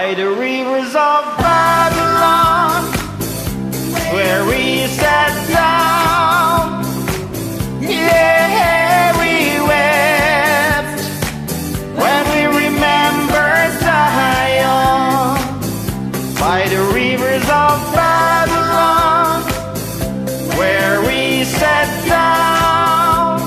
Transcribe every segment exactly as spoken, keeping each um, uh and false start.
by the rivers of Babylon, where we sat down. Yeah, we wept when we remembered Zion, by the rivers of Babylon, where we sat down.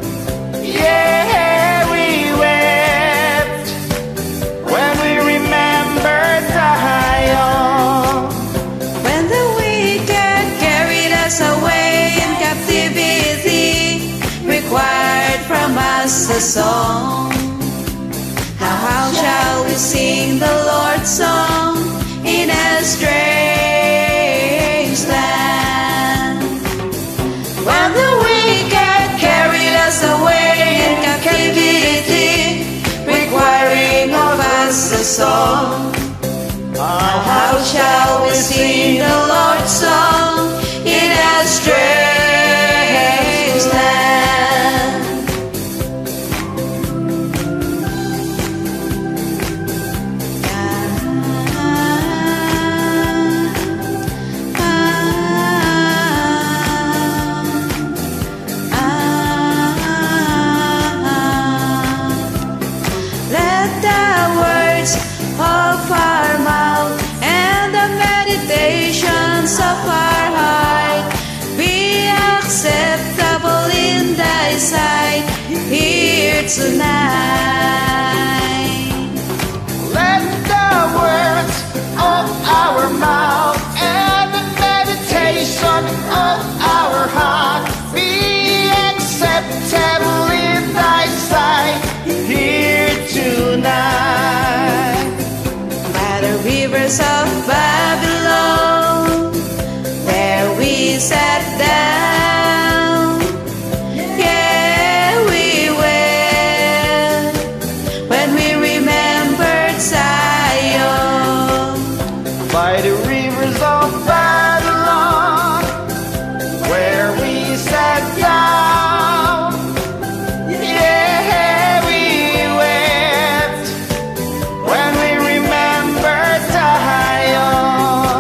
Yeah, we wept when we remembered Zion. When the wicked carried us away in captivity, required from us a song. Now how shall we sing the Lord's song in a strange land? When the wicked carried us away in captivity, requiring of us a song. Now how shall we sing the Lord's song in a strange land? Let the words of our mouth and the meditations of our heart be acceptable in thy sight here tonight. Let the words of our mouth and the meditation of our heart be acceptable in thy sight here tonight. By the rivers of Babylon, there we sat down. Yeah, we wept when we remembered Zion. By the rivers of Babylon, where we sat down. Yeah, we wept when we remembered Zion.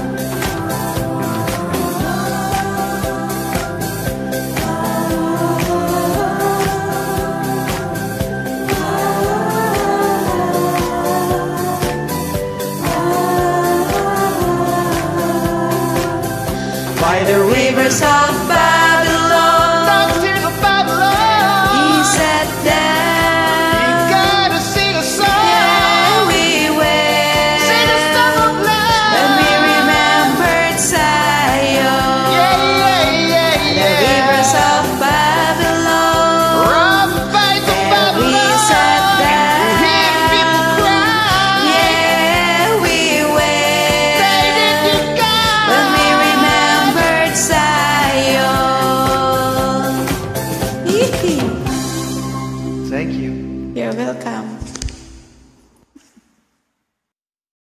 By the rivers of Babylon, Down to the Babylon, he sat you down. gotta sing a song. Yeah, we Sing a wept song of when we love. remembered Zion. Yeah, yeah, yeah, The rivers yeah. of Babylon, Rock by the there we sat Babylon, hear people down. cry. Yeah, we Say that you wept got when we remembered Zion. Thank you. You're welcome.